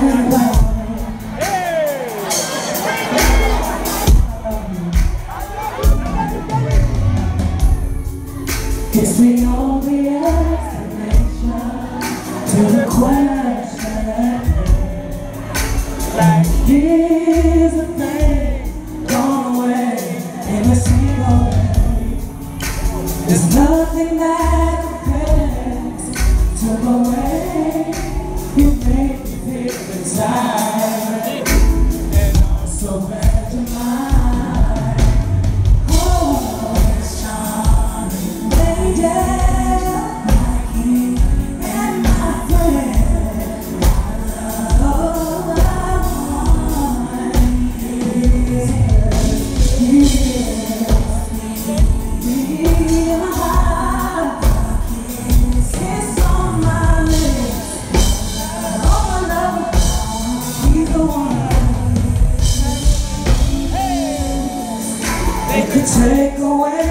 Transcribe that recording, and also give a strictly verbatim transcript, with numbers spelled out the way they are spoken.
It's the only explanation to the question. Like here's a thing gone away in a single day. There's nothing that compares to the way you make me feel inside. And I'm so glad you're mine. They could take away